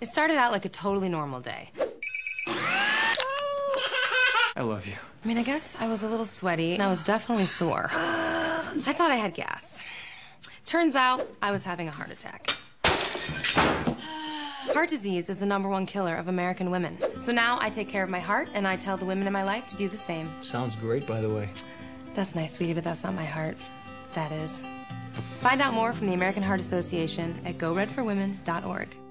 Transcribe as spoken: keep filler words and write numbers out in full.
It started out like a totally normal day. I love you. I mean, I guess I was a little sweaty, and I was definitely sore. I thought I had gas. Turns out, I was having a heart attack. Heart disease is the number one killer of American women. So now I take care of my heart, and I tell the women in my life to do the same. Sounds great, by the way. That's nice, sweetie, but that's not my heart. That is. Find out more from the American Heart Association at go red for women dot org.